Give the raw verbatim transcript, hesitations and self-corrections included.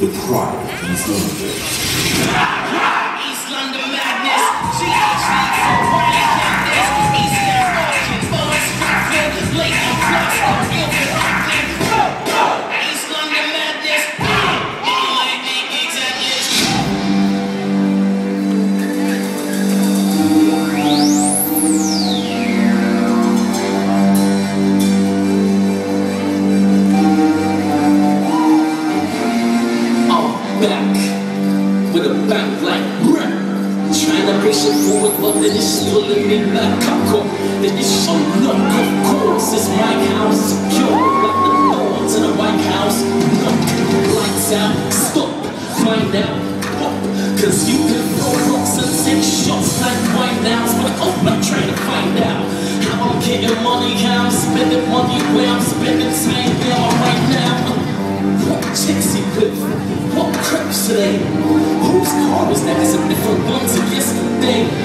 the pride of East London. East London madness. She actually so white like this. East London origin, Forest Stratford, Leighton Plus, Ilford Upton. East London madness. Like the executives. Back with a back like rap, trying to push it forward, but then it's pulling me back. I call then it's some luck, of course. It's my house, secure like the doors in the White House. Look, lights out, stop, find out, pop. Cause you can throw rocks and take shots like right now. But I'm not trying to find out how I'm getting money, how I'm spending money, where I'm spending time, where I'm right now. What chicks he with? What crepes today? Whose car is that? It's a different one to yesterday.